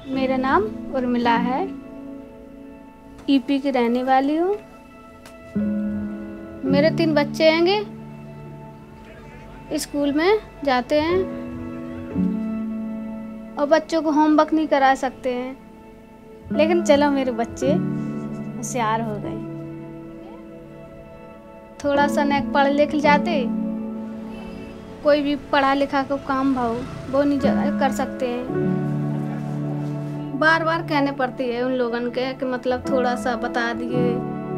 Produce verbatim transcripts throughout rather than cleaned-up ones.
मेरा नाम उर्मिला है। यूपी की रहने वाली हूँ। मेरे तीन बच्चे हैंगे, स्कूल में जाते हैं और बच्चों को होमवर्क नहीं करा सकते हैं, लेकिन चलो मेरे बच्चे होशियार हो गए। थोड़ा सा न पढ़ लिख जाते, कोई भी पढ़ा लिखा को काम भाव वो नहीं कर सकते हैं। बार बार कहने पड़ती है उन लोगन के कि मतलब थोड़ा सा बता दिए।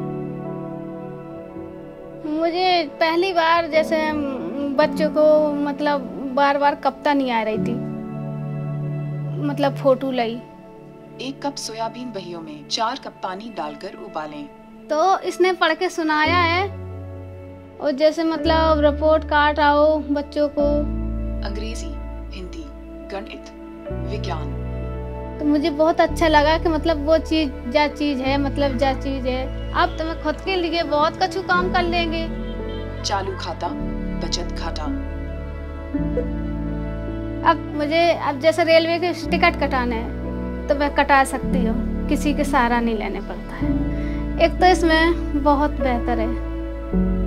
मुझे पहली बार जैसे बच्चों को मतलब बार बार कविता नहीं आ रही थी, मतलब फोटो लाई। एक कप सोयाबीन बहियों में चार कप पानी डालकर उबालें। तो इसने पढ़ के सुनाया है और जैसे मतलब रिपोर्ट कार्ड आओ बच्चों को अंग्रेजी, हिंदी, गणित, विज्ञान। तो मुझे बहुत अच्छा लगा कि मतलब वो चीज़ जा चीज़ है, मतलब जा चीज़ है। अब तो मैं खुद के लिए बहुत कुछ काम कर लेंगे। चालू खाता, बचत खाता। अब मुझे अब जैसे रेलवे के टिकट कटाना है तो मैं कटा सकती हूँ, किसी के सहारा नहीं लेने पड़ता है। एक तो इसमें बहुत बेहतर है।